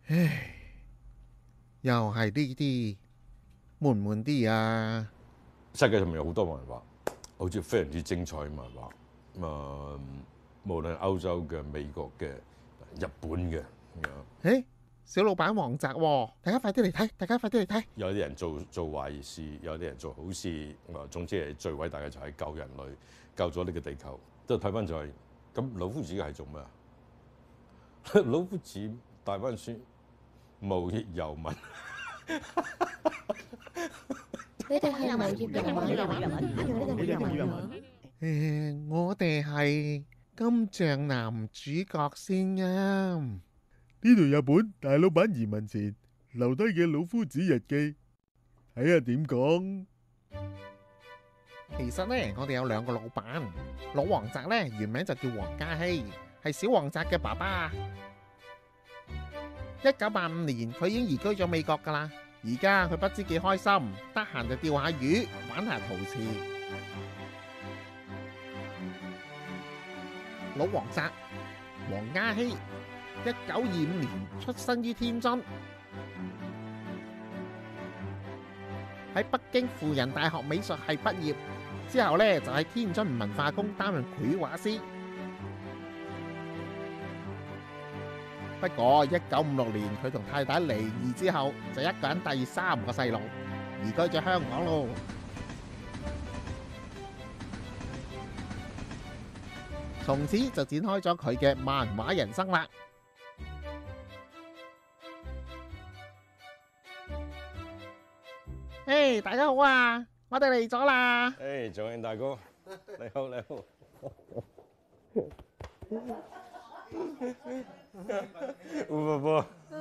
唉，又係呢啲悶唔悶啲啊？ 世界上面有好多漫畫，好似非常之精彩嘅漫畫。無論歐洲嘅、美國嘅、日本嘅， 誒，小老闆王澤喎，大家快啲嚟睇，大家快啲嚟睇。 有啲人做壞事，有啲人做好事。總之係最偉大嘅就係救人類，救咗呢個地球。都睇翻就係咁，老夫子係做咩啊？老夫子大溫書無業遊民。 你哋係無業遊民。 我哋係金像男主角先啱。 呢度日本大老闆移民前留低嘅老夫子日記，睇下點講。 其實呢，我哋有兩個老闆，老王澤呢，原名就叫黃嘉熙，係小王澤嘅爸爸。1985年佢已經移居咗美國㗎啦，而家佢不知幾開心，得閒就釣下魚，玩下陶瓷。老王澤黃嘉熙1925年出生於天津，喺北京輔仁大學美術系畢業之後呢，就喺天津文化宮擔任繪畫師。不過1956年佢同太太離異之後，就一個人帶住3個細路移居咗香港咯。從此就展開咗佢嘅漫畫人生啦。誒，大家好啊，我哋嚟咗啦。 誒，仲慶大哥，你好，你好。不，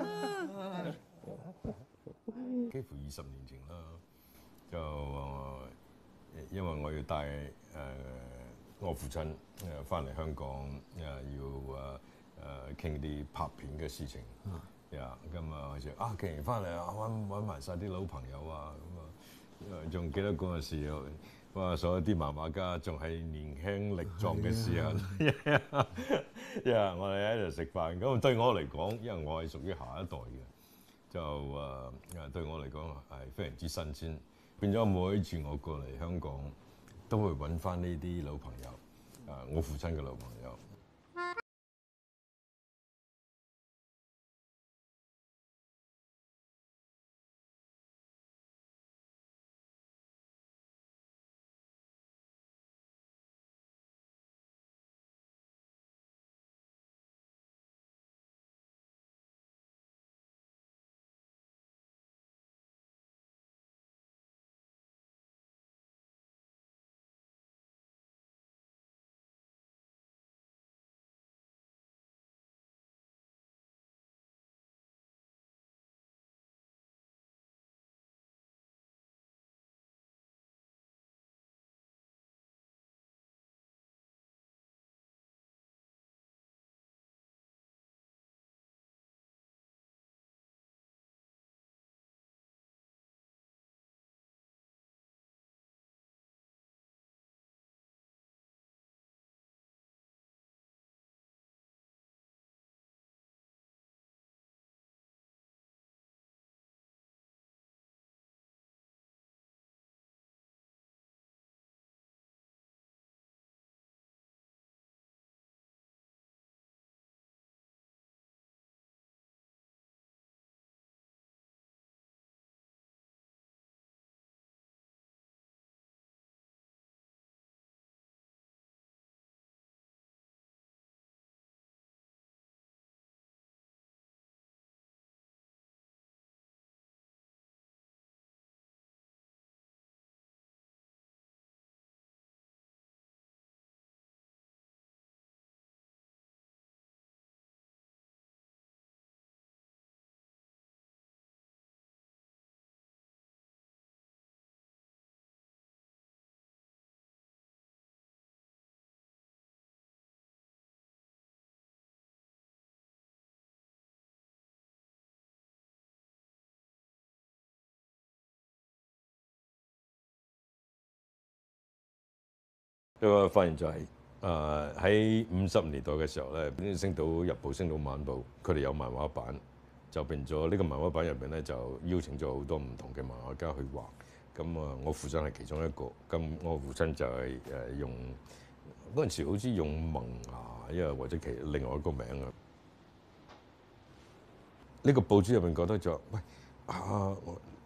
幾乎20年前啦，就因為我要帶我父親翻嚟香港，要傾啲拍片嘅事情。咁啊，就既然翻嚟啊，揾埋晒啲老朋友啊，咁啊，仲記得嗰陣時候，哇！所有啲漫畫家仲係年輕力壯嘅時候，我哋喺度食飯。咁對我嚟講，因為我係屬於下一代嘅，就對我嚟講係非常之新鮮。變咗每一次我過嚟香港，都會揾翻呢啲老朋友，我父親嘅老朋友。一個發現就係喺50年代嘅時候咧，《星島日報》《星島晚報》佢哋有漫畫版， 就變咗呢個漫畫版入邊咧，就邀請咗好多唔同嘅漫畫家去畫。咁啊，我父親係其中一個。咁我父親就係用嗰陣時好似用萌芽，因為或者另外一個名啊。呢個報紙入邊覺得就喂啊，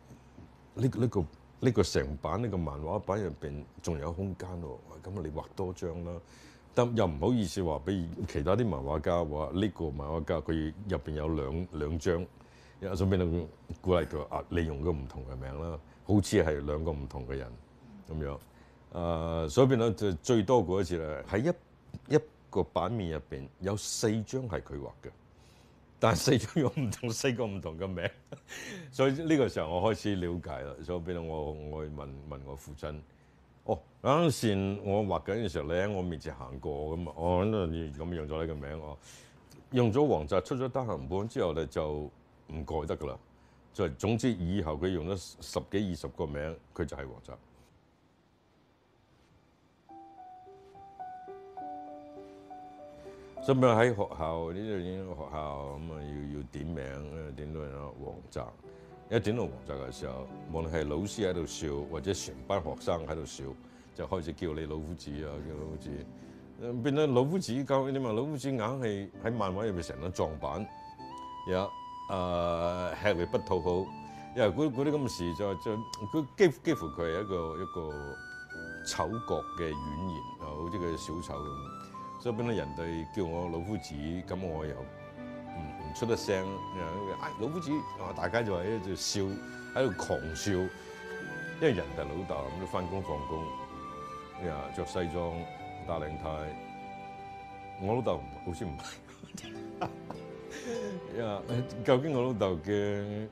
呢個成版呢個漫畫版入邊仲有空間喎，咁你畫多張啦。但又唔好意思話俾其他啲漫畫家話呢個漫畫家佢入邊有兩張，所以邊度鼓勵佢啊，你用個唔同嘅名啦，好似係兩個唔同嘅人咁樣。所以變咗就最多嗰一次咧，喺一個版面入邊有4張係佢畫嘅。但係4張用4個唔同嘅名，所以呢個時候我開始了解啦。所以變到我去問我父親，嗰陣時我畫緊嘅時候，你喺我面前行過咁啊，我咁用咗呢個名，我用咗王澤出咗單行本之後咧，就唔改得噶啦。就總之以後佢用咗10幾20個名，佢就係王澤。所以喺學校呢度已經學校咁啊，要點名，點到王澤。一點到王澤嘅時候，無論係老師喺度笑，或者全班學生喺度笑，就開始叫你老夫子啊，叫老夫子。變咗老夫子教你嘛，老夫子硬係喺漫畫入面成日撞板，有吃力不討好，因為嗰啲咁嘅事就佢幾乎佢係一個丑角嘅軟言啊，好似個小丑咁。所以變咗人哋叫我老夫子，咁我又唔出得聲，老夫子，大家就喺度笑，喺度狂笑，因為人哋老豆咁都翻工放工，着西裝打領呔，我老豆好似唔係，究竟我老豆嘅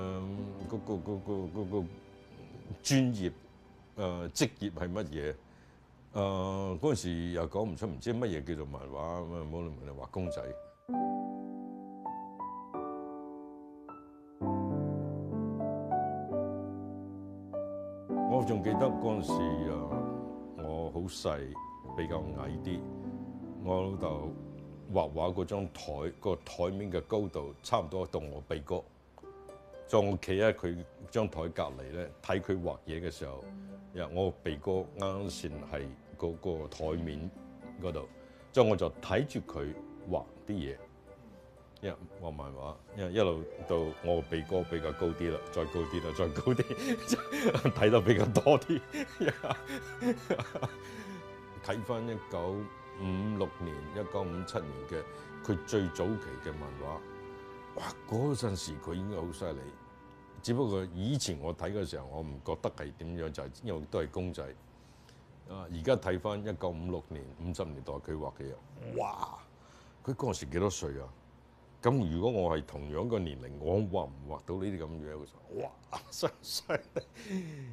嗰個專業職業係乜嘢？嗰陣時又講唔出，唔知乜嘢叫做漫畫，咁啊冇論你畫公仔。我仲記得嗰陣時我好細，比較矮啲。我老豆畫畫嗰張台，個台面嘅高度差唔多到我鼻哥。在我企喺佢張台隔離咧，睇佢畫嘢嘅時候，我鼻哥啱先係嗰個台面嗰度，之後我就睇住佢畫啲嘢，畫漫畫，一路到我鼻哥比較高啲啦，再高啲啦，再高啲，睇得比較多啲。睇翻1956年、1957年嘅佢最早期嘅漫畫。哇！嗰陣時佢已經好犀利，只不過以前我睇嘅時候，我唔覺得係點樣，就係因為都係公仔。而家睇翻1956年、50年代佢畫嘅嘢，哇！佢嗰陣時幾多歲啊？咁如果我係同樣個年齡，我畫唔畫到呢啲咁樣嘅時候，哇！犀利！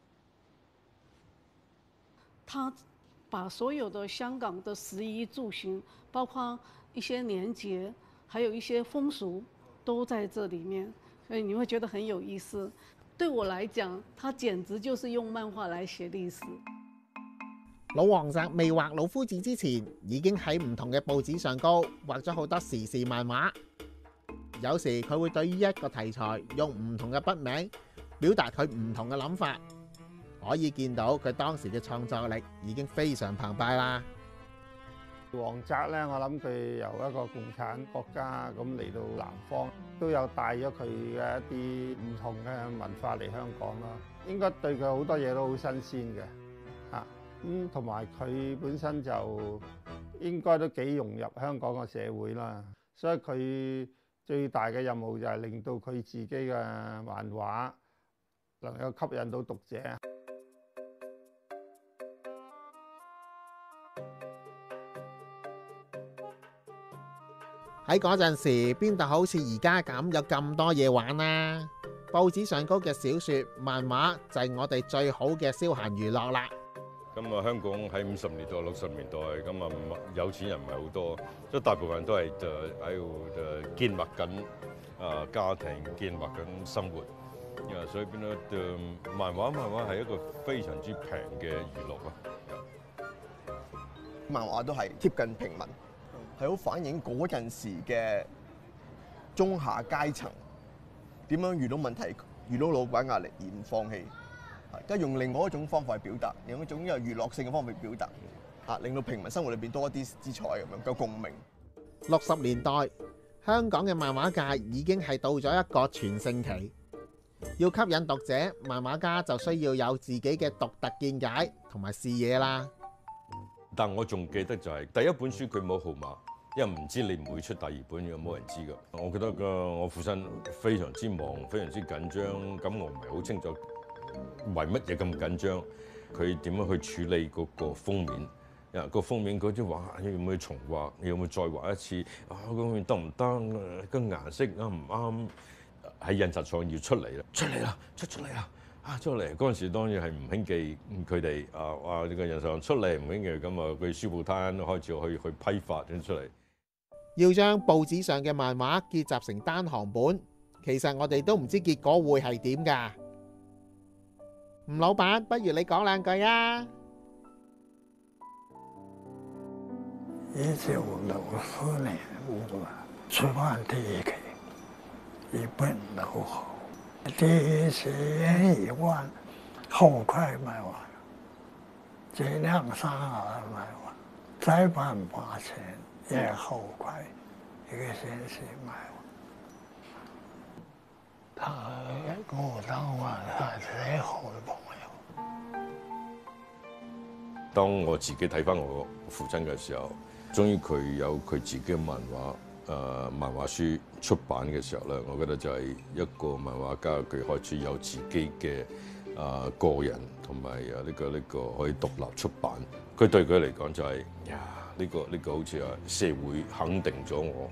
他把所有的香港的食衣住行，包括一些年節，還有一些風俗，都在這裡面，所以你會覺得很有意思。對我來講，他簡直就是用漫畫來寫歷史。 老王澤未畫老夫子之前，已經喺唔同嘅報紙上高畫咗好多時事漫畫。有時佢會對於一個題材用唔同嘅筆名，表達佢唔同嘅諗法。可以見到佢當時嘅創作力已經非常澎湃啦。 王澤咧，我諗佢由一個共產國家咁嚟到南方，都有帶咗佢嘅一啲唔同嘅文化嚟香港咯。應該對佢好多嘢都好新鮮嘅，咁同埋佢本身就應該都幾融入香港嘅社會啦。所以佢最大嘅任務就係令到佢自己嘅漫畫能夠吸引到讀者。 喺嗰陣時，邊度好似而家咁有咁多嘢玩啊？報紙上高嘅小說、漫畫就係我哋最好嘅消閒娛樂啦。 咁啊，香港喺50年代、60年代，咁啊有錢人唔係好多，所以大部分都係喺度建立緊家庭、建立緊生活。所以變咗漫畫係一個非常之平嘅娛樂啊！ 漫畫都係貼近平民，係好反映嗰陣時嘅中下階層點樣遇到問題、遇到老闆壓力而唔放棄，跟住用另外一種方法去表達，用一種有娛樂性嘅方法去表達，令到平民生活裏邊多一啲姿彩咁樣，夠共鳴。 60年代香港嘅漫畫界已經係到咗一個全盛期，要吸引讀者，漫畫家就需要有自己嘅獨特見解同埋視野啦。 但我仲記得就係第一本書佢冇號碼，因為唔知你唔會出第二本，有冇人知㗎。我覺得我父親非常之忙，非常之緊張，咁我唔係好清楚為乜嘢咁緊張，佢點樣去處理嗰個封面。個封面嗰啲畫要唔要重畫？要唔要再畫一次？個封面得唔得？個顏色啱唔啱？喺印刷廠要出嚟啦，出嚟啦，出嚟啦！出嚟嗰陣時當然係唔興記佢哋呢個印刷廠出嚟唔興記，咁佢書報攤開始去批發咗出嚟。 要將報紙上嘅漫畫結集成單行本，其實我哋都唔知結果會係點㗎。吳老闆，不如你講兩句啊！ 1964年出版第一期，一本都好。第一期1万，好快卖完了，这2、3个卖完，再版8000也好快，1个星期卖完。他跟我當晚係最好嘅朋友。 當我自己睇返我父親嘅時候，終於佢有佢自己嘅漫畫書出版嘅時候咧，我覺得就係一個漫畫家佢開始有自己嘅個人同埋呢個可以獨立出版。佢對佢嚟講就係呢個好似社會肯定咗我。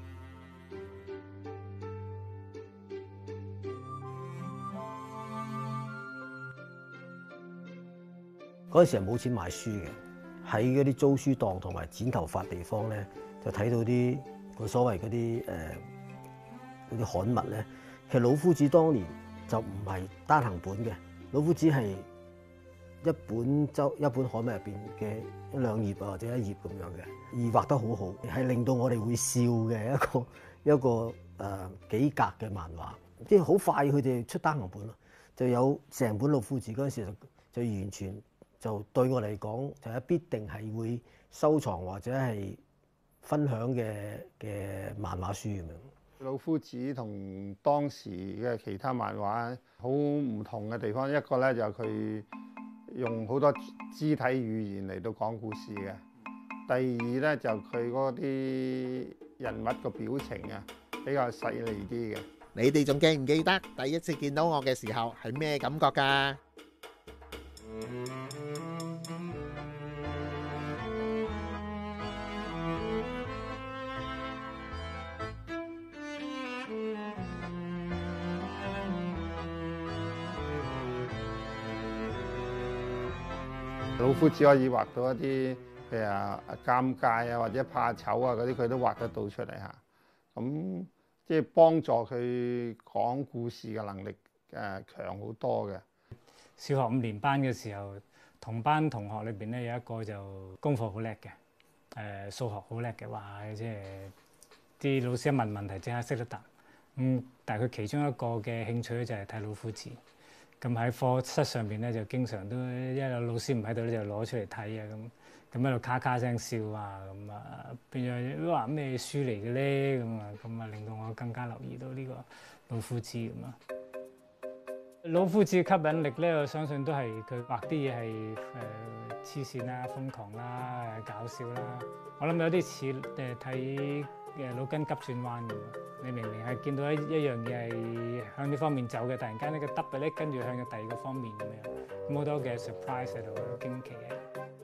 嗰陣時係冇錢買書嘅，喺嗰啲租書檔同埋剪頭髮地方咧，就睇到啲佢所謂嗰啲刊物咧。其實老夫子當年就唔係單行本嘅，老夫子係一本刊物入邊嘅1、2頁或者1頁咁樣嘅，而畫得好好，係令到我哋會笑嘅一個幾格嘅漫畫。即係好快佢哋出單行本咯，就有成本老夫子嗰陣時就完全。就對我嚟講，就係必定係會收藏或者係分享嘅漫畫書咁樣。 老夫子同當時嘅其他漫畫好唔同嘅地方，一個咧就佢用好多肢體語言嚟到講故事嘅；第二咧就佢嗰啲人物個表情啊比較細膩啲嘅。 你哋仲記唔記得第一次見到我嘅時候係咩感覺㗎？ 老夫子可以畫到一啲譬如尷尬啊或者怕醜啊嗰啲，佢都畫得到出嚟嚇。咁即係幫助佢講故事嘅能力強好多嘅。 小學5年班嘅時候，同班同學裏邊咧有一個就功課好叻嘅，數學好叻嘅，話即係啲老師一問問題即刻識得答。但係佢其中一個嘅興趣咧就係睇老夫子。咁喺課室上邊咧就經常都一有老師唔喺度咧就攞出嚟睇啊，咁喺度咔咔聲笑啊，咁變咗話咩書嚟嘅咧，咁啊令到我更加留意到呢個老夫子咁啊。老夫子吸引力咧，我相信都係佢畫啲嘢係黐線啦、瘋狂啦、搞笑啦。我諗有啲似睇腦筋急轉彎嘅。你明明係見到一樣嘢係向呢方面走嘅，突然間呢個耷嘅咧跟住向咗第二個方面咁樣，咁好多嘅 surprise 喺度，驚奇嘅。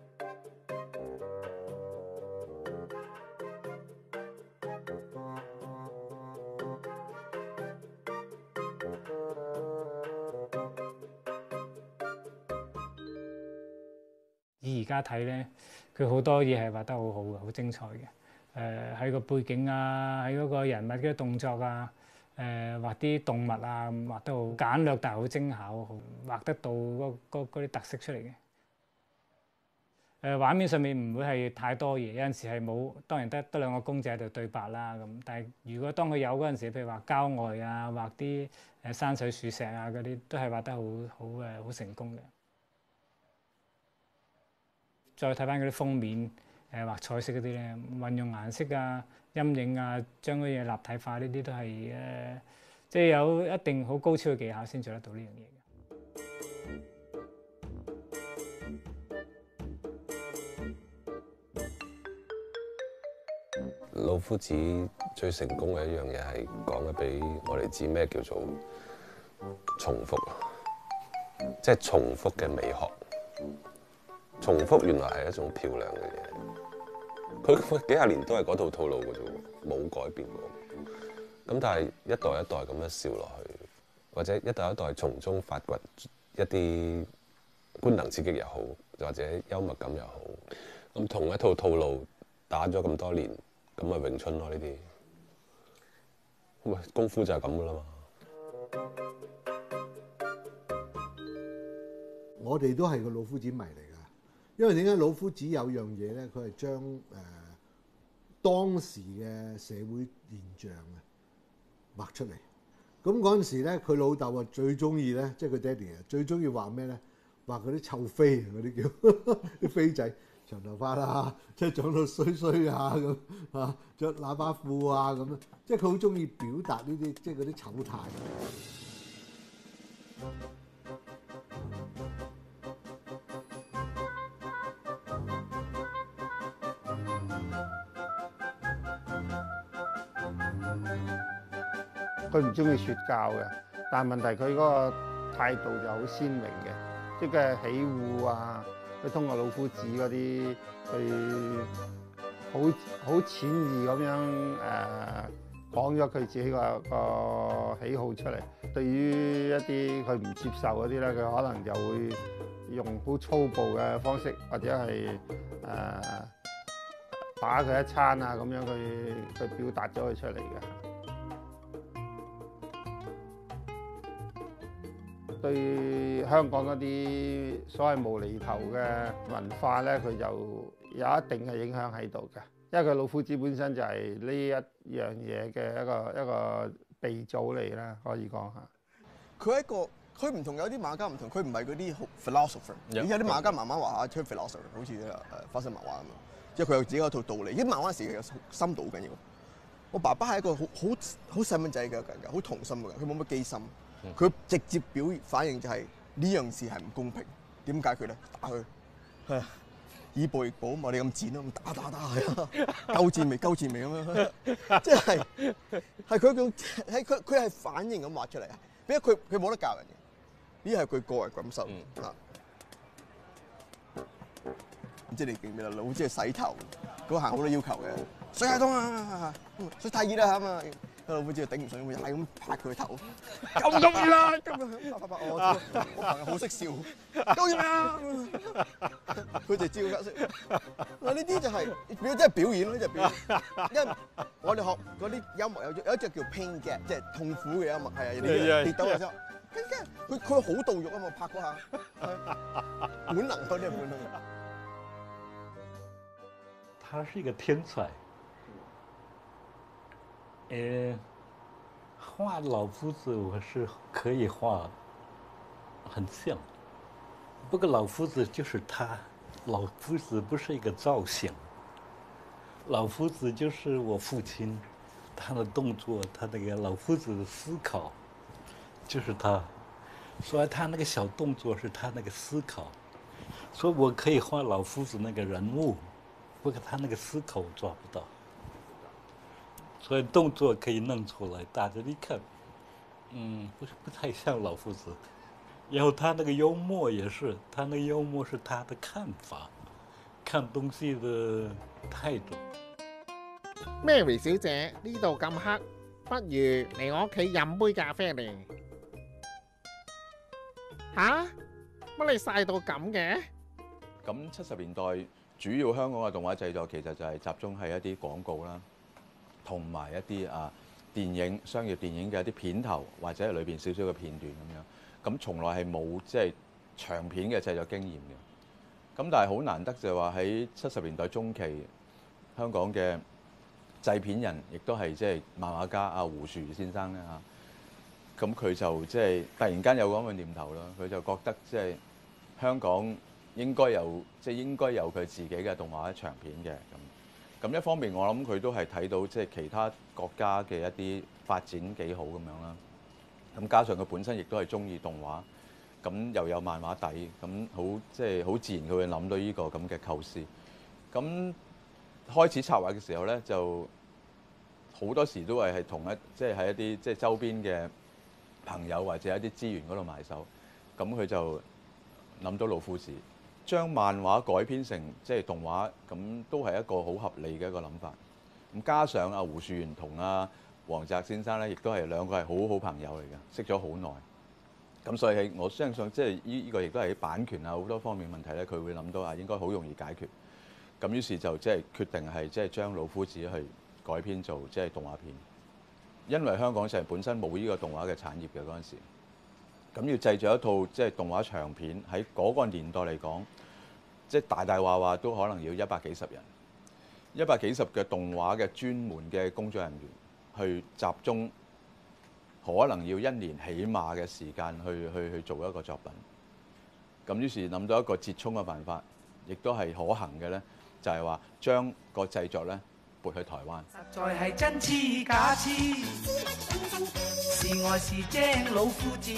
而家睇咧，佢好多嘢係畫得好好嘅，好精彩嘅。喺個背景啊，喺嗰個人物嘅動作啊，畫啲動物啊，畫得好簡略，但係好精巧，畫得到嗰啲特色出嚟嘅。 畫面上面唔會係太多嘢，有陣時係冇，當然得兩個公仔喺度對白啦咁。但係如果當佢有嗰陣時，譬如話郊外啊，畫啲山水樹石啊嗰啲，都係畫得好成功嘅。再睇翻嗰啲封面畫彩色嗰啲咧，運用顏色啊、陰影啊，將嗰嘢立體化呢啲都係即係有一定好高超嘅技巧先做得到呢樣嘢嘅。 老夫子最成功嘅一樣嘢係講得俾我哋知咩叫做重複，即係重複嘅美學。重複原來係一種漂亮嘅嘢。佢幾廿年都係嗰套套路嘅啫，冇改變過。咁但係一代一代咁樣笑落去，或者一代一代從中發掘一啲官能刺激又好，或者幽默感又好。咁同一套套路打咗咁多年。咁咪詠春咯呢啲，咁啊功夫就係咁噶啦嘛。 我哋都係個老夫子迷嚟㗎，因為點解老夫子有樣嘢咧？佢係將當時嘅社會現象啊畫出嚟。咁嗰陣時咧，佢老豆啊最中意咧，即係佢爹哋啊最中意畫咩咧？畫嗰啲臭飛嗰啲叫啲飛仔。長頭髮啦，即係長到衰衰啊咁啊，著喇叭褲啊咁樣，即係佢好中意表達呢啲即係嗰啲醜態。 佢唔中意説教嘅，但係問題佢嗰個態度就好鮮明嘅，即係起戶啊。佢通過老夫子嗰啲，佢好淺易咁樣講咗佢自己個喜好出嚟。對於一啲佢唔接受嗰啲咧，佢可能就會用好粗暴嘅方式，或者係打佢一餐啊咁樣，佢表達咗佢出嚟嘅。對香港嗰啲所謂無厘頭嘅文化咧，佢就有一定嘅影響喺度嘅。因為佢老夫子本身就係呢一樣嘢嘅一個鼻祖嚟啦，可以講下。 佢係一個佢唔同有啲畫家唔同，佢唔係嗰啲 philosopher。有啲畫家慢慢畫下出 philosopher， 好似花生漫畫咁樣。即係佢有自己一套道理。啲漫畫時其實深度好緊要。我爸爸係一個好細蚊仔嘅人㗎，好童心嘅人，佢冇乜機心。佢直接反應就係呢樣事係唔公平，點解決咧？打佢，以暴易暴，我哋咁賤咯，咁打係啊，鳩戰未咁樣，即係佢種佢係反應咁畫出嚟啊！因為佢冇得教人嘅，呢係佢個人感受啊。唔知你記唔記得老夫子洗頭嗰行好多要求嘅，水太凍啊，水太熱啦咁啊！老夫子就頂唔順，會係咁拍佢頭，咁熱啦，咁我朋友好識笑，夠熱啦，佢就照格式。嗱呢啲就係真係表演咯，呢就表演。因為我哋學嗰啲幽默有一隻叫 pain gag， 即係痛苦嘅幽默，係啊，你跌到嘅時候，佢好到肉啊嘛，拍嗰下，本能嗰啲係本能。 他是一個天才。畫老夫子我是可以畫很像，不過老夫子就是他，老夫子不是一個造型，老夫子就是我父親，他的動作，他那個老夫子的思考，就是他，所以他那個小動作是他那個思考，所以我可以畫老夫子那個人物，不過他那個思考我抓不到。所以動作可以弄出來，大家一看，不太像老夫子。然後他那個幽默也是，他那個幽默是他的看法，看東西的態度。 Mary 小姐，呢度咁黑，不如嚟我屋企飲杯咖啡嚟。吓？乜你曬到咁嘅？ 咁70年代主要香港嘅動畫製作其實就係集中係一啲廣告啦。同埋一啲電影、商業電影嘅一啲片頭，或者係裏邊少少嘅片段咁樣，咁從來係冇即係長片嘅製作經驗嘅。 咁但係好難得就係話喺70年代中期，香港嘅製片人亦都係即係漫畫家阿胡樹先生咧嚇。咁佢就即係突然間有咁嘅念頭啦，佢就覺得即係香港應該有佢自己嘅動畫長片嘅咁。咁一方面我諗佢都係睇到即係其他國家嘅一啲發展幾好咁樣啦。咁加上佢本身亦都係中意動畫，咁又有漫畫底，咁好即係好自然佢會諗到呢個咁嘅構思。咁開始策劃嘅時候咧，就好多時都係同即係喺一啲即係周邊嘅朋友或者一啲資源嗰度埋手。咁佢就諗到老夫子，將漫畫改編成即係動畫，咁都係一個好合理嘅一個諗法。咁加上阿胡樹源同阿黃澤先生咧，亦都係兩個係好好朋友嚟嘅，識咗好耐。咁所以我相信即係呢個亦都係版權啊好多方面問題咧，佢會諗到啊應該好容易解決。咁於是就即係決定係即係將老夫子去改編做即係動畫片，因為香港就係本身冇呢個動畫嘅產業嘅嗰陣時。咁要製作一套即係動畫長片，喺嗰個年代嚟講，即係大大話都可能要100幾十人，100幾十嘅動畫嘅專門嘅工作人員去集中，可能要1年起碼嘅時間去做一個作品。咁於是諗到一個折衷嘅辦法，亦都係可行嘅咧，就係話將個製作咧撥去台灣。 實在係真痴假痴，是愛是精老夫子。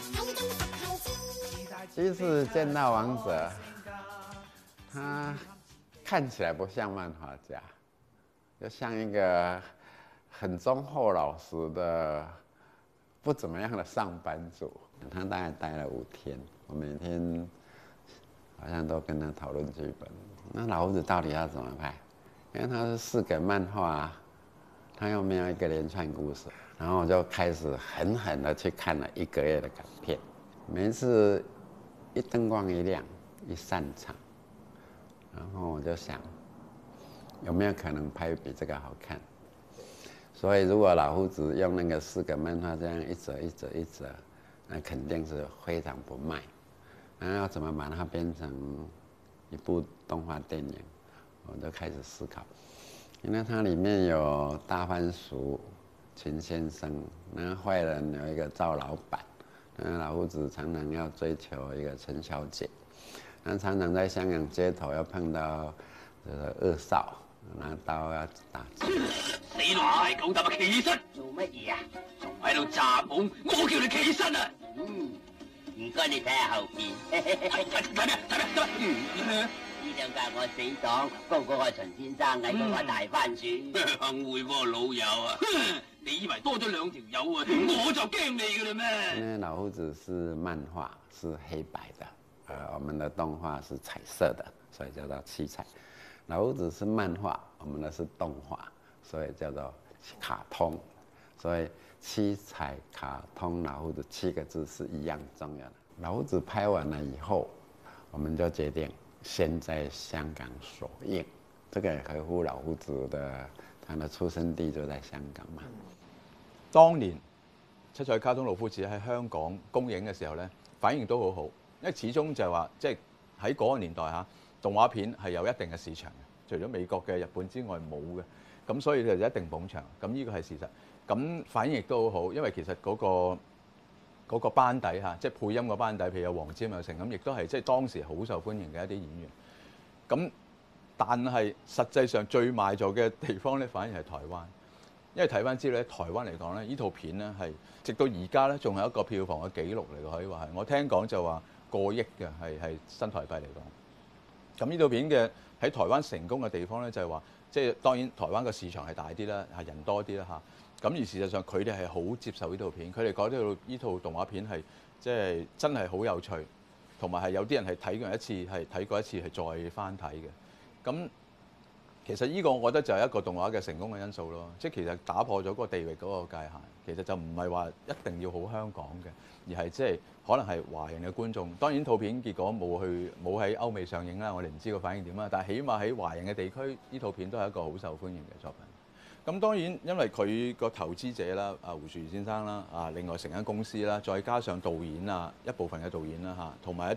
第一次見到王者，他看起來不像漫畫家，就像一個很忠厚老實的不怎麼樣的上班族。他大概待了5天，我每天好像都跟他討論劇本。那老夫子到底要怎麼拍？因為他是4個漫畫，他又沒有一個連串故事，然後我就開始狠狠的去看了1個月的港片。每一次一燈光一亮，一散場，然後我就想，有沒有可能拍比這個好看？所以如果老夫子用那個4個漫畫這樣一折一折一折，那肯定是非常不賣。那要怎麼把它變成一部動畫電影？我就開始思考，因為它裡面有大番薯、秦先生，那壞人有一個趙老闆。老夫子常常要追求一個陳小姐，常常在香港街頭要碰到惡少，拿刀要打劫。 死老太狗膽啊！起身做乜嘢啊？仲喺度詐懵，我叫你起身啊！唔該你睇下後邊。睇咩？呢兩架我死黨，嗰個係秦先生，矮嗰個係大番薯。幸會喎，老友啊！你以為多咗2條友啊？我就驚你㗎啦咩？ 因為老夫子是漫畫，是黑白的，我們的動畫是彩色的，所以叫做七彩。老夫子是漫畫，我們的是動畫，所以叫做卡通。所以七彩卡通老夫子7個字是一樣重要的。老夫子拍完了以後，我們就決定先在香港首映，這個也合乎老夫子的，他的出生地就在香港嘛。 當年七彩卡通老夫子喺香港公映嘅時候咧，反應都好好，因為始終就係話，即係喺嗰個年代嚇，動畫片係有一定嘅市場嘅，除咗美國嘅、日本之外冇嘅，咁所以就一定捧場，咁呢個係事實。咁反應亦都好好，因為其實嗰個班底嚇，即係配音個班底，譬如有黃霑有成，咁亦都係即係當時好受歡迎嘅一啲演員。咁但係實際上最賣座嘅地方咧，反而係台灣。因為睇翻資料咧，台灣嚟講咧，呢套片咧係直到而家咧，仲係一個票房嘅紀錄嚟嘅，可以話係。我聽講就話過億嘅，係新台幣嚟講。咁呢套片嘅喺台灣成功嘅地方咧，就係話，即係當然台灣嘅市場係大啲啦，係人多啲啦嚇。咁而事實上佢哋係好接受呢套片，佢哋覺得呢套動畫片係即係真係好有趣，同埋係有啲人係睇過一次，係睇過一次係再翻睇嘅。咁其實呢個我覺得就係一個動畫嘅成功嘅因素咯，即係其實打破咗嗰個地域嗰個界限，其實就唔係話一定要好香港嘅，而係即係可能係華人嘅觀眾。當然套片結果冇喺歐美上映啦，我哋唔知個反應點啦。但係起碼喺華人嘅地區，呢套片都係一個好受歡迎嘅作品。咁當然因為佢個投資者啦，胡樹源先生啦，另外成間公司啦，再加上導演啊，一部分嘅導演啦嚇，同埋一啲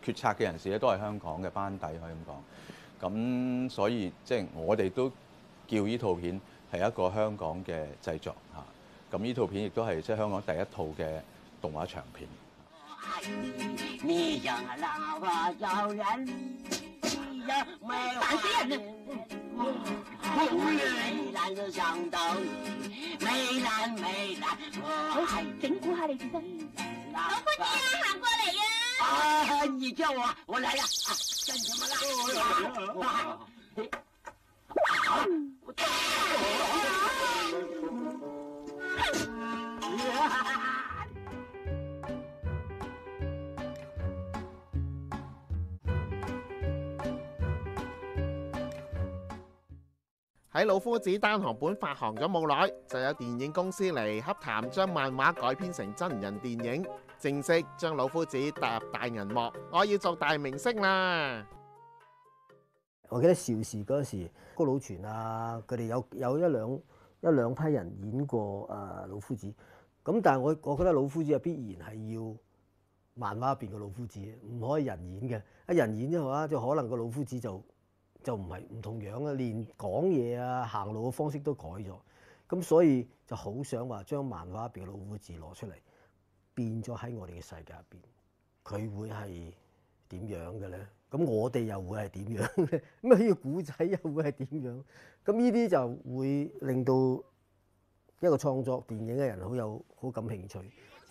決策嘅人士咧都係香港嘅班底，可以咁講。咁所以即係我哋都叫呢套片係一個香港嘅製作嚇。咁呢套片亦都係即係香港第一套嘅動畫長片。 你像浪花招人，你呀烦死人美蘭就上到，美蘭，我係整蠱下你先得。老夫子啊，行過嚟啊！啊，你叫我來了啊！幹什麼啦？ 喺老夫子單行本發行咗冇耐，就有電影公司嚟洽談將漫畫改編成真人電影，正式將老夫子踏入大銀幕。我要做大明星啦！ 我記得邵氏嗰時，高魯泉啊，佢哋有一兩批人演過老夫子。咁但係我覺得老夫子必然係要漫畫入邊嘅老夫子，唔可以人演嘅。一人演之後啊，就可能個老夫子就唔同樣啦，連講嘢啊、行路嘅方式都改咗。咁所以就好想話將漫畫入邊嘅老夫子攞出嚟，變咗喺我哋嘅世界入邊，佢會係點樣嘅咧？咁我哋又會係點樣咧？咁啊呢個古仔又會係點樣？咁呢啲就會令到一個創作電影嘅人好感興趣。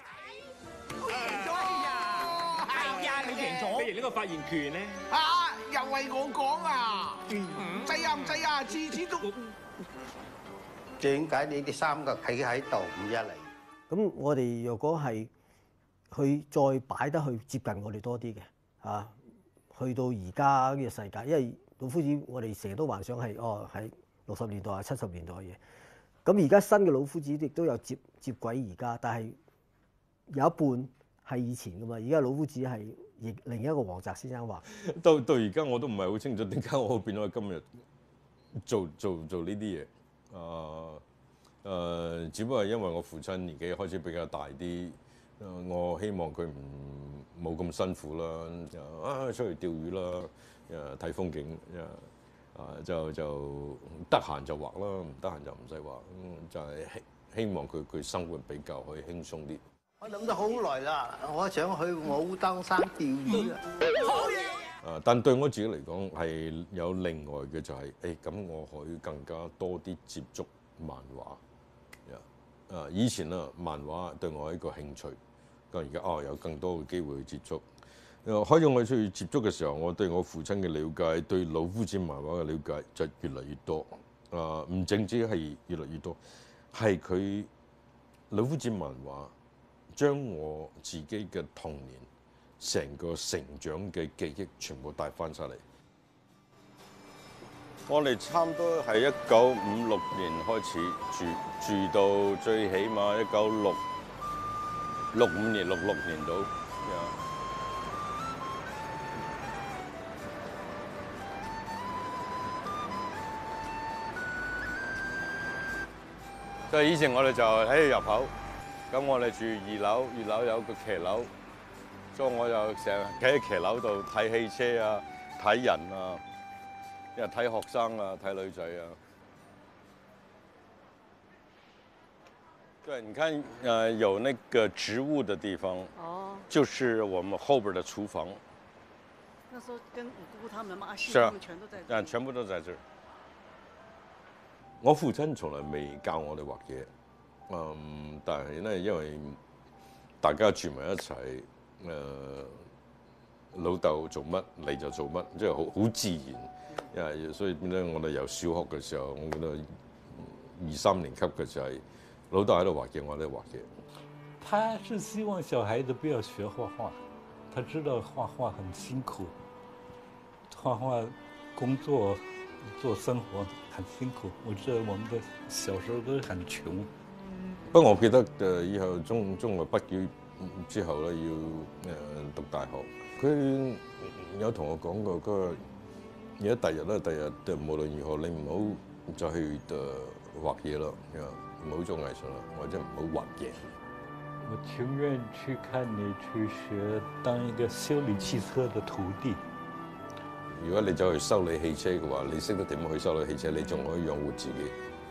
係啊，你贏咗！你贏呢個發言權咧？ 又係我講啊！制啊唔制啊，次次都。 點解你哋三個企喺度唔一嚟？ 咁我哋若果係去再擺得去接近我哋多啲嘅去到而家呢個世界，因為老夫子我哋成日都幻想係喺60年代啊70年代嘅嘢。咁而家新嘅老夫子亦都有接軌而家，但係有一半係以前噶嘛。而家老夫子係另一個黃澤先生畫。 到而家我都唔係好清楚點解我會變咗今日做呢啲嘢。只不過係因為我父親年紀開始比較大啲，我希望佢冇咁辛苦啦，出去釣魚啦，睇風景，就得閒就畫啦，唔得閒就唔使畫，就係希望佢生活比較可以輕鬆啲。 我諗咗好耐啦，我想去武當山釣魚啊！好嘢！ 但對我自己嚟講係有另外嘅就係，咁我可以更加多啲接觸漫畫。以前漫畫對我係一個興趣，咁而家有更多嘅機會去接觸。開咗我去接觸嘅時候，我對我父親嘅了解，對老夫子漫畫嘅了解就越嚟越多。唔淨止係越嚟越多，係佢老夫子漫畫將我自己嘅童年、成個成長嘅記憶全部帶翻晒嚟。我哋差唔多係1956年開始住到最起碼1965年、66年到。所以以前我哋就喺入口，咁我哋住2樓，2樓有個騎樓，所以我就成日企喺騎樓度睇汽車啊、睇人啊。睇學生啊，睇女仔啊。對，你看，有那個植物的地方，就是我們後邊的廚房。 那時候跟五姑他們嘛，阿信他們全都在。 全部都在這兒。我父親從來未教我哋畫嘢，但係咧，因為大家住埋一齊，老豆做乜你就做乜，即係好自然。所以變咗我哋由小學嘅時候，我覺得2、3年級嘅時候，老豆喺度畫嘢，我喺度畫嘢。 他是希望小孩子不要學畫畫，他知道畫畫很辛苦，畫畫工作做生活很辛苦。我記得我們的小時候都很窮。 不過我記得以後中學畢業之後咧，要讀大學。佢有同我講過，佢話而家第日無論如何，你唔好再去畫嘢咯，唔好做藝術啦，或者唔好畫嘢。 我情願去看你去學當一個修理汽車的徒弟。 如果你走去修理汽車嘅話，你識得點樣去修理汽車，你仲可以養活自己。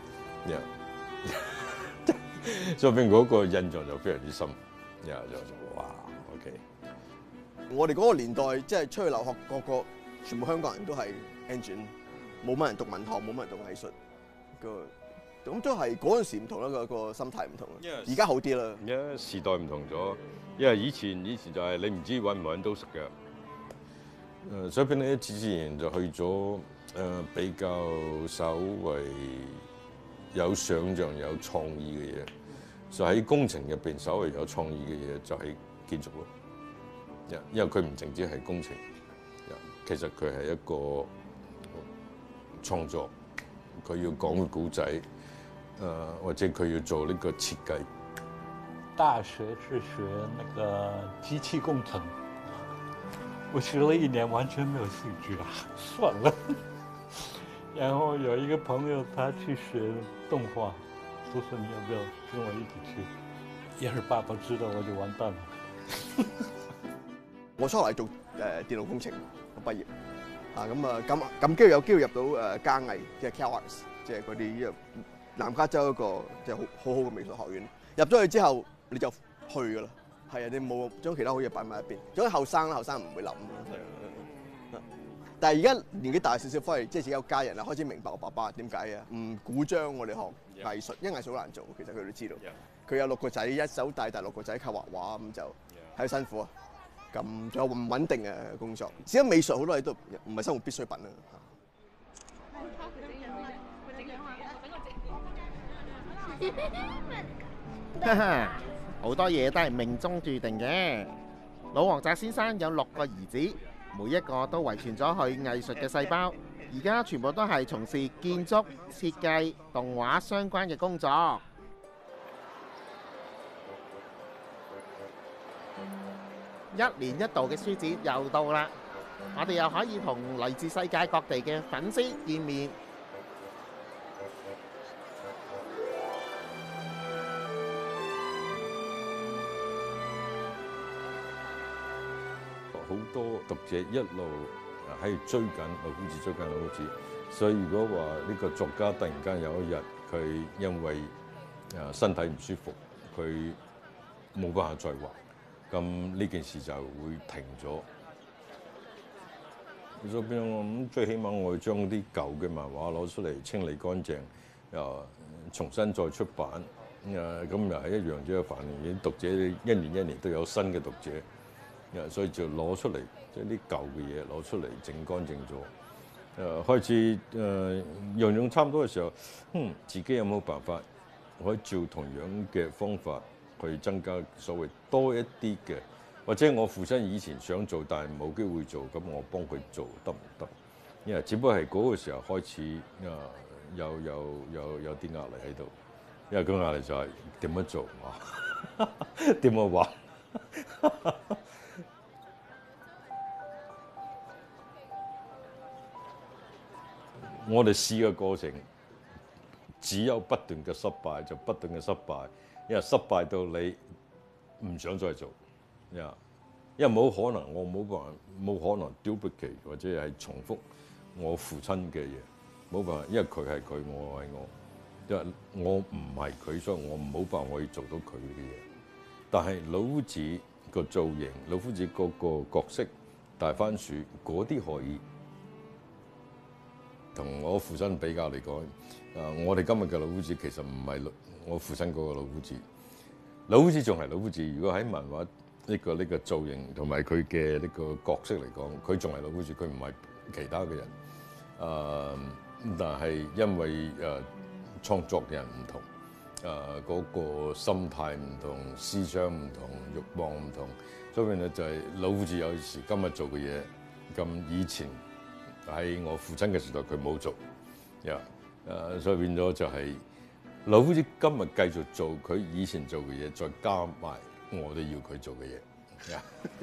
所以變嗰個印象就非常之深。就哇 ，OK。 我哋嗰個年代即係出去留學，個全部香港人都係 engine， 冇乜人讀文學，冇乜人讀藝術。咁都係嗰陣時唔同啦，個心態唔同啦。而家好啲啦。 而家時代唔同咗，因為以前就係你唔知揾唔揾到食嘅。所以變咧自然就去咗比較稍為有想像、有創意嘅嘢。就喺工程入邊稍為有創意嘅嘢，就係建築咯。因為佢唔淨止係工程，其實佢係一個創作，佢要講個故仔，或者佢要做呢個設計。 大學是學那個機器工程，我學了1年，完全沒有興趣啦，算了。然後有一個朋友，他去學動畫。叔叔，你要不要跟我一起去？要是爸爸知道，我就完蛋了。 我初嚟做電腦工程，我畢業咁機會有機會入到嘉藝，即係 CalArts， 即係嗰啲南加州一個即係好好嘅美術學院。入咗去之後，你就去㗎啦。係啊，你冇將其他好嘢擺埋一邊。總之後生啦，後生唔會諗。但係而家年紀大少少，翻嚟即係自己有家人啦，開始明白我爸爸點解啊，唔鼓張我哋學藝術，因為藝術好難做，其實佢都知道。佢有6個仔，一手帶大6個仔靠畫畫，咁就係辛苦啊。咁仲有唔穩定嘅工作，至於美術好多嘢都唔係生活必需品啊。好多嘢都係命中注定嘅。老王澤先生有6個兒子。每一個都遺傳咗佢藝術嘅細胞，而家全部都係從事建築、設計、動畫相關嘅工作。1年1度嘅書展又到啦，我哋又可以同嚟自世界各地嘅粉絲見面。 好多讀者一路喺追緊老夫子，追緊老夫子。所以如果話呢個作家突然間有一日佢因為身體唔舒服，佢冇辦法再畫，咁呢件事就會停咗。所以變咗我諗，最起碼我要將啲舊嘅漫畫攞出嚟清理乾淨，又重新再出版。咁又係一樣啫，反正啲讀者一年都有新嘅讀者。所以就攞出嚟，即係啲舊嘅嘢攞出嚟，整乾淨咗。開始樣樣差唔多嘅時候，自己有冇辦法可以照同樣嘅方法去增加所謂多一啲嘅，或者我父親以前想做但係冇機會做，咁我幫佢做得唔得？因為只不過係嗰個時候開始有啲壓力喺度，因為個壓力就係點樣做啊？點樣畫？我哋試嘅過程，只有不斷嘅失敗，就不斷嘅失敗，因為失敗到你唔想再做，因為冇可能，我冇可能 duplicate 或者係重複我父親嘅嘢，冇辦法，因為佢係佢，我係我，因為我唔係佢，所以我冇辦法可以做到佢嘅嘢。但係老夫子個造型，老夫子嗰個角色，大番薯嗰啲可以。同我父親比較嚟講，我哋今日嘅老夫子其實唔係我父親嗰個老夫子，老夫子仲係老夫子。如果喺漫畫呢個造型同埋佢嘅呢個角色嚟講，佢仲係老夫子，佢唔係其他嘅人。但係因為創作嘅人唔同，嗰個心態唔同，思想唔同，慾望唔同，所以咧就係老夫子有時今日做嘅嘢，咁以前喺我父親嘅時代佢冇做，所以變咗就係老夫子今日繼續做佢以前做嘅嘢，再加埋我哋要佢做嘅嘢。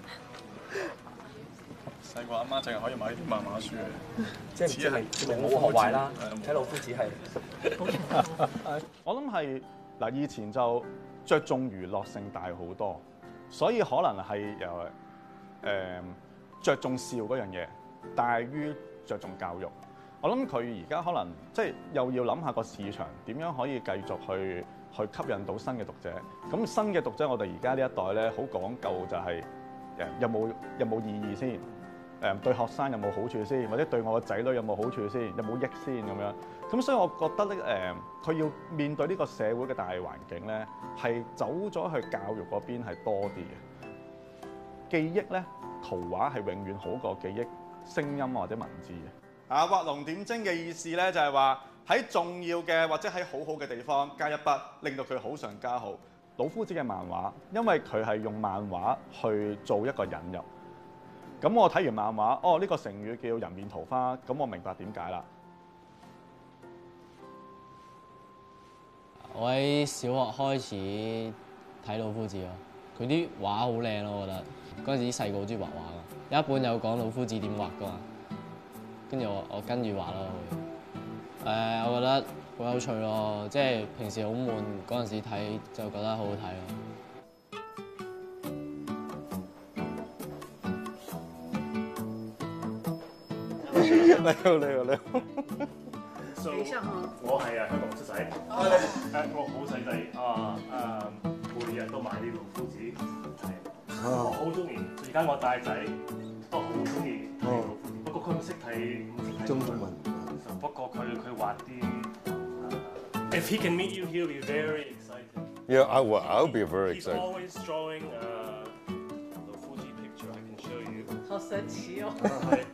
細個阿媽淨係可以買啲漫畫書嘅， 即係冇學壞啦。睇老夫子係， 我諗係嗱，以前就着重娛樂性大好多，所以可能係由着重笑嗰樣嘢大於着重教育。我諗佢而家可能即係又要諗下個市場點樣可以繼續去吸引到新嘅讀者。咁新嘅讀者，我哋而家呢一代咧好講究就係有冇意義先，對學生有冇好處先，或者對我個仔女有冇好處先，有冇益先咁樣。咁所以我覺得咧佢要面對呢個社會嘅大環境咧，係走咗去教育嗰邊係多啲嘅。記憶咧，圖畫係永遠好過記憶聲音或者文字嘅。畫龍點睛嘅意思咧，就係話喺重要嘅或者喺好好嘅地方加一筆，令到佢好上加好。老夫子嘅漫畫，因為佢係用漫畫去做一個引入。咁我睇完漫畫，哦呢個成語叫人面桃花，咁我明白點解啦。 我喺小學開始睇老夫子咯，佢啲畫好靚咯，我覺得。嗰陣時細個好中意畫畫㗎，有一本有講老夫子點畫㗎嘛，跟住我跟住畫咯。我覺得好有趣咯，即係平時好悶嗰陣時睇就覺得好好睇咯。 你好。 我係香港出世，我好細仔每日都買啲老夫子睇，我好中意。而家我大仔都好中意睇老夫子，不過佢唔識睇中文。 不過佢畫啲，If he can meet you, he'll be very excited. Yeah, I'll be very He's excited. always drawing老夫子 picture. I can show you. 好神奇哦。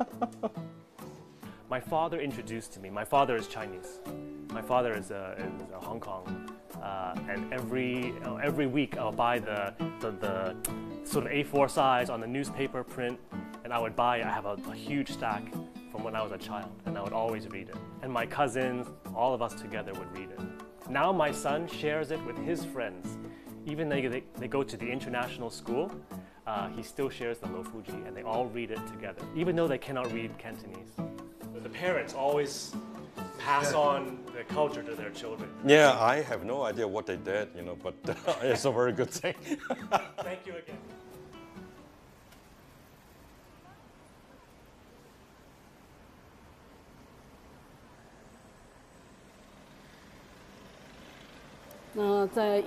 My father introduced to me. My father is Chinese. My father is Hong Kong, and every week I'll buy the sort of A4 size on the newspaper print, and I have a huge stack from when I was a child, and I would always read it. And my cousins, all of us together would read it. Now my son shares it with his friends. Even though they go to the international school, he still shares the Lo Fuji, and they all read it together, even though they cannot read Cantonese. The parents always pass on the culture to their children. Yeah, I have no idea what they did, but it's a very good thing. Thank you again. 那在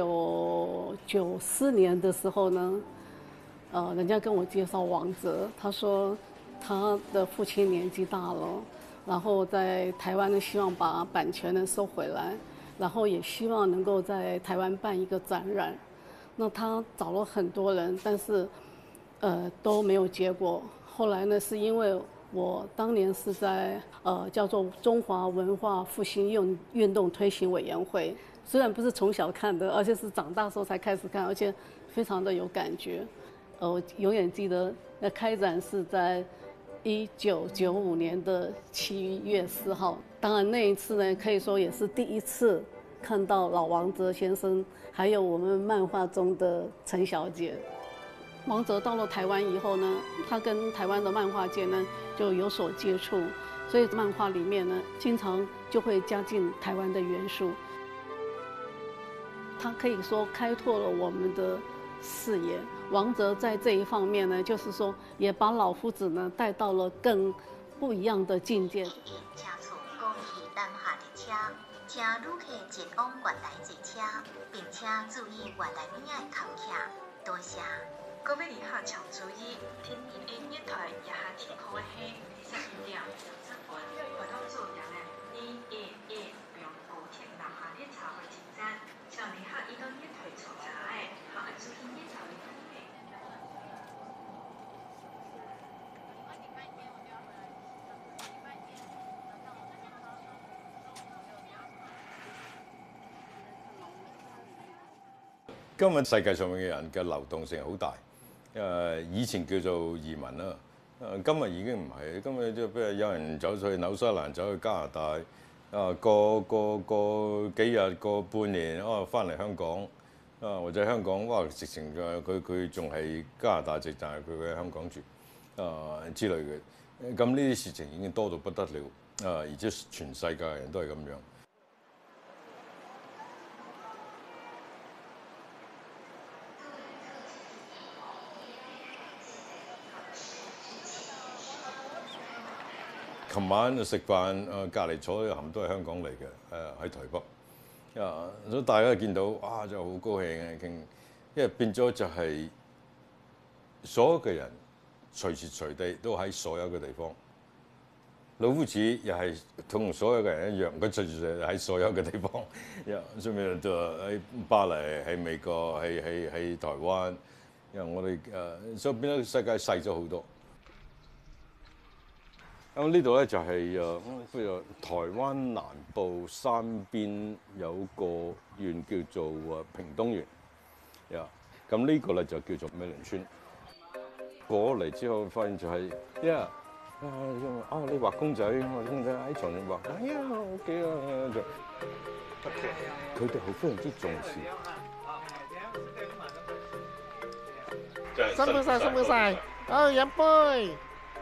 1994年的时候呢，人家跟我介绍王泽，他说他的父亲年纪大了，然后在台湾呢希望把版权呢收回来，然后也希望能够在台湾办一个展览。那他找了很多人，但是都没有结果。后来呢，是因为我当年是在叫做中华文化复兴运动推行委员会，虽然不是从小看的，而且是长大时候才开始看，而且非常的有感觉。我永远记得那开展是在1995年的7月4号。当然那一次呢，可以说也是第一次看到老王泽先生，还有我们漫画中的陈小姐。王泽到了台湾以后呢，他跟台湾的漫画界呢就有所接触，所以漫画里面呢经常就会加进台湾的元素。他可以说开拓了我们的视野。王泽在这一方面呢，就是说也把老夫子呢带到了更不一样的境界。 请从公益南下列车，请旅客前往原来坐车，并且注意原来边的靠客。多谢。各位旅客请注意，天然的月台也下天空的黑，21點30分，回到坐人的211並高鐵南下列車回前站，請旅客移到月台坐車的，下注意月台的風景。 今日世界上面嘅人嘅流動性好大，以前叫做移民啦，今日已經唔係，今日即係譬如有人走去紐西蘭，走去加拿大，過幾日過半年，翻嚟香港，或者香港哇直情佢仲係加拿大籍，但係佢喺香港住，之類嘅，咁呢啲事情已經多到不得了，而且全世界人都係咁樣。 琴晚食飯，隔離坐嘅冚都係香港嚟嘅，喺台北。所以大家見到哇，就好高興嘅傾，因為變咗就係所有嘅人隨時隨地都喺所有嘅地方。老夫子又係同所有嘅人一樣，佢隨時喺所有嘅地方，所以就喺巴黎、喺美國、喺台灣，因為我哋所以變咗世界細咗好多。咁呢度咧就係台灣南部山邊有個縣叫做屏東縣，咁呢個咧就叫做美崙村。過嚟之後發現就係，你畫公仔，我公仔喺床上畫，OK 啊，佢哋好非常之重視。 辛苦晒，辛苦晒，好飲杯。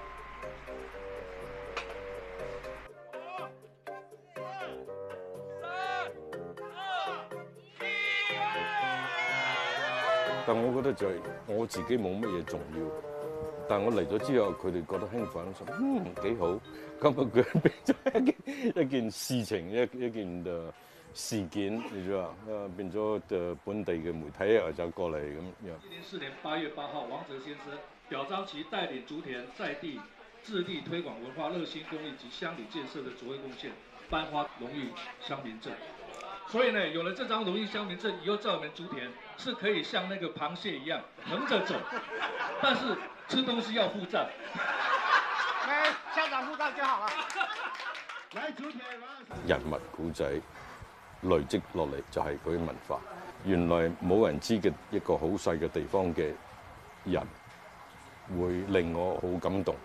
但我覺得就係我自己冇乜嘢重要，但我嚟咗之後，佢哋覺得興奮，幾好，咁佢變咗一件事情，一件事件，你知嘛？變咗本地嘅媒體就過嚟咁樣。 2004年8月8號，王哲先生表彰其帶領竹田在地致力推廣文化熱心公益及鄉里建設的卓越貢獻，頒發榮譽鄉民證。所以呢，有了這張榮譽鄉民證以後，在我們竹田是可以像那個螃蟹一樣橫着走，但是吃東西要付賬。校長付賬就好了。來竹田人物古仔累積落嚟就係佢嘅文化。原來冇人知嘅一個好細嘅地方嘅人，會令我好感動。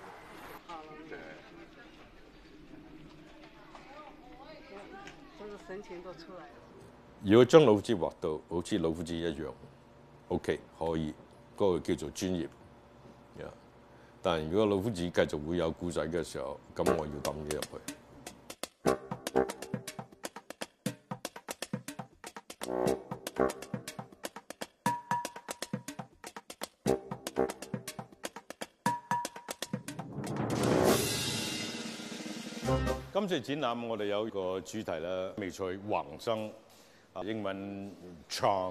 神情都出來了。 如果將老夫子畫到好似老夫子一樣 ，OK 可以，嗰個叫做專業。但係如果老夫子繼續會有故仔嘅時候，咁我要抌嘢入去。今次展覽我哋有一個主題啦，美趣橫生，英文 charm，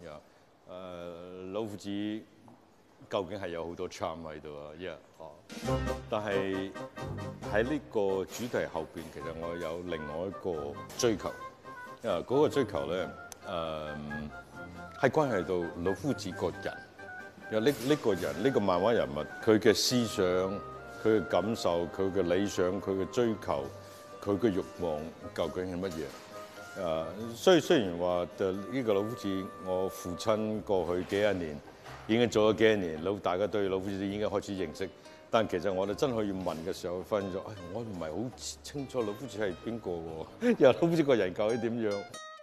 老夫子究竟係有好多 charm 喺度啊，但係喺呢個主題後邊，其實我有另外一個追求，嗰個追求咧，係關係到老夫子個人，因為呢個人呢個漫畫人物，佢嘅思想、佢嘅感受、佢嘅理想、佢嘅追求。佢嘅慾望究竟係乜嘢？雖然話呢個老夫子，我父親過去幾十年已經做咗幾年，大家對老夫子已經開始認識，但其實我哋真係要問嘅時候，發現咗，我唔係好清楚老夫子係邊個喎？又老夫子個人究竟點樣？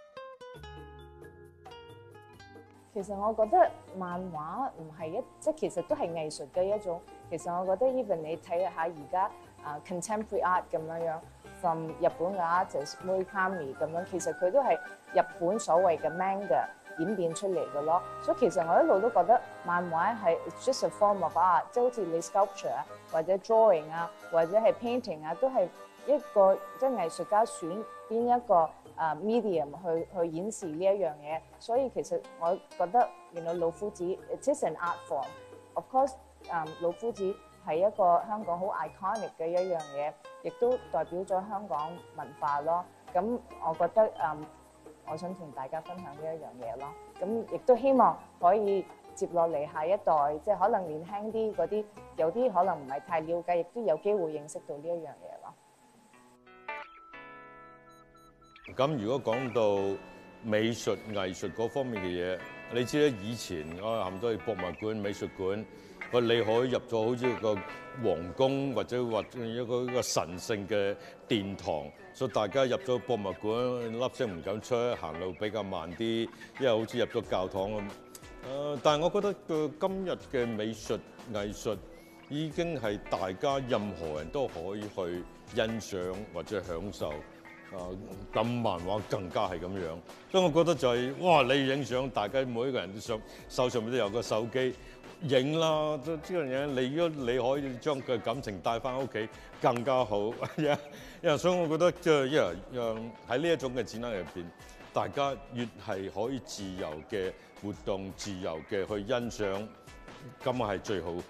其實我覺得漫畫唔係即其實都係藝術嘅一種。其實我覺得 even 你睇下而家contemporary art 咁樣。from 日本嘅 artist Murakami 咁樣，其實佢都係日本所謂嘅 manga 演變出嚟嘅咯。所以其實我一路都覺得漫畫係 just a form of art， 即係好似你 sculpture 啊，或者 drawing 啊，或者係 painting 啊，都係一個即係藝術家選邊一個medium 去演示呢一樣嘢。所以其實我覺得原來老夫子 it is an art form。Of course，老夫子係一個香港好 iconic 嘅一樣嘢，亦都代表咗香港文化咯。咁我覺得我想同大家分享呢一樣嘢咯。咁亦都希望可以接落嚟下一代，即係可能年輕啲嗰啲，有啲可能唔係太了解，亦都有機會認識到呢一樣嘢咯。 咁如果講到美術藝術嗰方面嘅嘢，你知咧，以前我含都係博物館、美術館。你可以入咗好似一個皇宮或者一個神聖嘅殿堂，所以大家入咗博物館，粒聲唔敢出，行路比較慢啲，因為好似入咗教堂咁。但係我覺得今日嘅美術藝術已經係大家任何人都可以去欣賞或者享受。咁漫畫更加係咁樣，所以我覺得就係哇！你影相，大家每一個人都手上面都有個手機。 影啦，呢樣嘢如果你可以將個感情帶翻屋企，更加好。所以我覺得即係喺呢一種嘅展覽入邊，大家越係可以自由嘅活動、自由嘅去欣賞，咁係最好。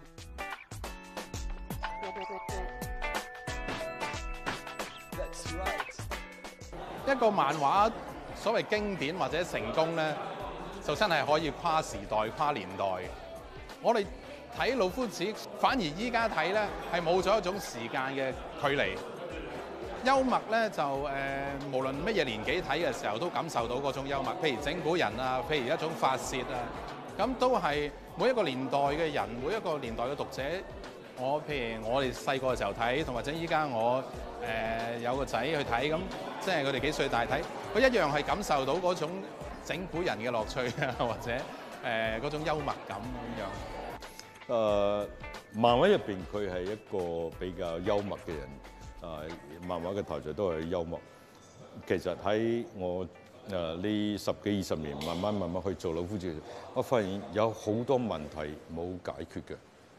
一個漫畫所謂經典或者成功咧，就真係可以跨時代、跨年代。我哋睇老夫子，反而依家睇咧係冇咗一種時間嘅距離。幽默咧就無論乜嘢年紀睇嘅時候都感受到嗰種幽默。譬如整蠱人啊，譬如一種發泄啊，咁都係每一個年代嘅人，每一個年代嘅讀者。譬如我哋細個嘅時候睇，同或者依家我有個仔去睇，咁即係佢哋幾歲大睇，佢一樣係感受到嗰種整蠱人嘅樂趣啊，或者嗰種幽默感咁樣。 漫畫入邊佢係一個比較幽默嘅人。漫畫嘅題材都係幽默。其實喺我呢10幾20年慢慢去做老夫子，我發現有好多問題冇解決嘅。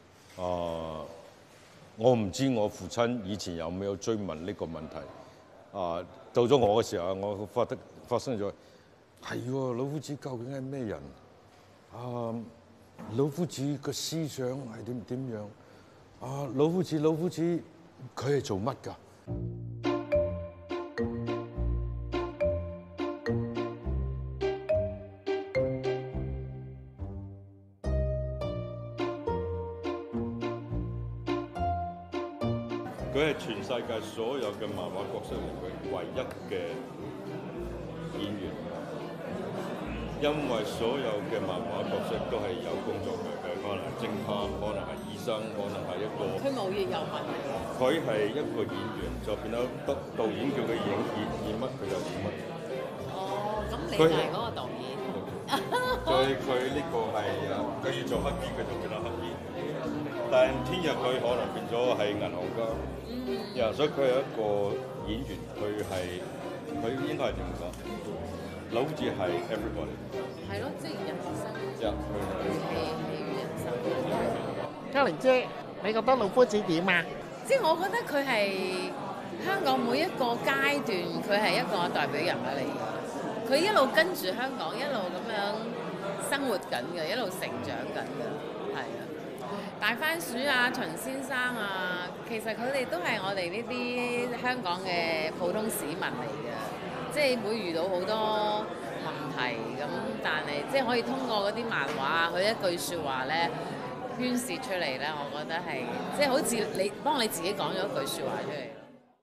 我唔知我父親以前有冇追問呢個問題。到咗我嘅時候，我發生咗係喎，老夫子究竟係咩人？老夫子嘅思想係點樣？老夫子佢係做乜㗎？佢係全世界所有嘅漫畫角色裏邊唯一嘅演員，因為所有嘅漫畫角色都係有工作嘅，可能偵探，可能係醫生，可能係一個。佢無業遊民。佢係一個演員，就變咗導演叫佢演乜佢就演乜。 哦，咁你就係嗰個導演。 所以佢呢個係佢要做黑衣，佢就變咗黑衣。但聽日佢可能變咗係銀行家。所以佢係一個演員，佢應該係點講？老夫子係 everybody。係咯，即係人生。戲與人生。 嘉玲姐，你覺得老夫子點啊？ 即係我覺得佢係香港每一個階段，佢係一個代表人物嚟嘅。佢一路跟住香港，一路咁樣生活緊嘅，一路成長緊嘅，係啊。大番薯啊，秦先生啊，其實佢哋都係我哋呢啲香港嘅普通市民嚟嘅，即係會遇到好多問題咁，但係即係可以通過嗰啲漫畫，佢一句説話咧宣泄出嚟咧，我覺得係即係好似你幫你自己講咗一句説話出嚟。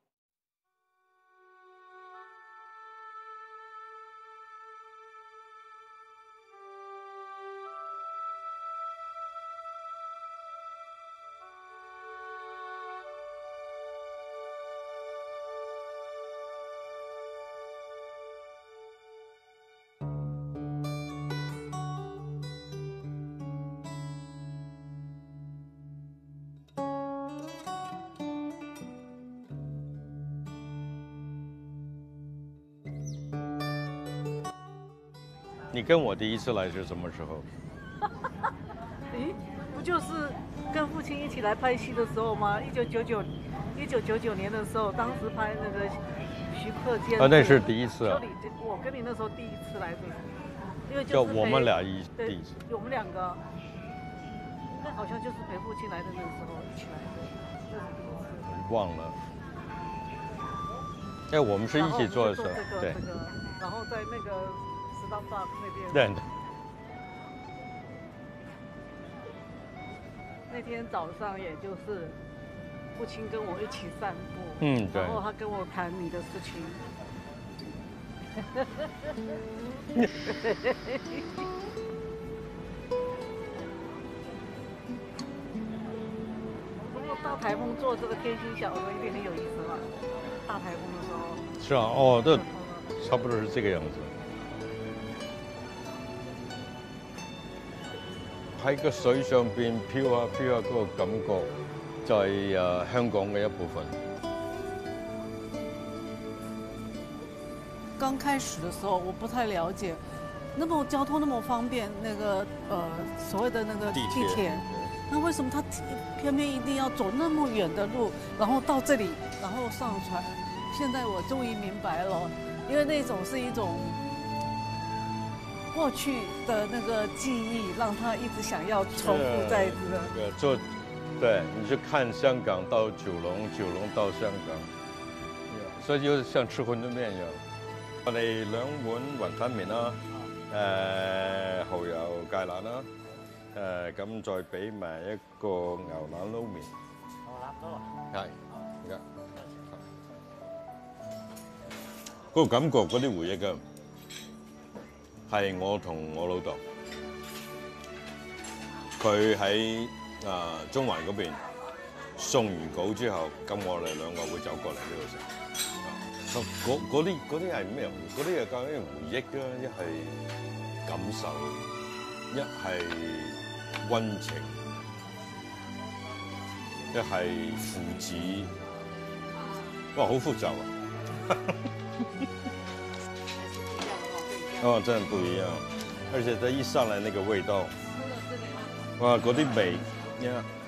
你跟我第一次來是什麼時候？ 咦，不就是跟父親一起來拍戲的時候嗎？1999年的時候，當時拍那個徐克監製。 那是第一次啊。 我跟你那時候第一次來的，因為就我們倆第一次。 我們兩個，那好像就是陪父親來的那個時候一起來的， 忘了。哎，我們是一起做的時候，對。 然後在那個。那邊。那天早上，也就是父親跟我一起散步， 對。 然後他跟我談你的事情。不過到台風做這個天星小說一定很有意思嘛。大台風的時候。 是啊，哦，這差不多是這個樣子。喺個水上邊飄下飄下嗰個感覺，就係香港嘅一部分。 剛開始的時候，我不太了解， 那么交通那么方便，那个所谓的那个地铁，那为什么他偏偏一定要走那么远的路，然后到这里，然后上船？现在我终于明白了，因为那种是一种过去的那个记忆，让他一直想要重复在这。 对，你去看香港到九龍，九龍到香港，所以就像吃馄饨麵一樣。我哋2碗雲吞麵啦，蠔油芥蘭啦，咁再俾埋一個牛腩撈麵。牛腩撈啊？係，而家。嗰個感覺，嗰啲回憶啊，係我同我老豆，佢喺中環嗰邊送完稿之後，咁我哋2個會走過嚟呢度食。嗰啲係咩？嗰啲係究竟回憶啊，一係感受，一係溫情，一係父子。哇，好複雜啊！哦，真的不一樣，而且它一上來那個味道，哇，嗰啲味，你看。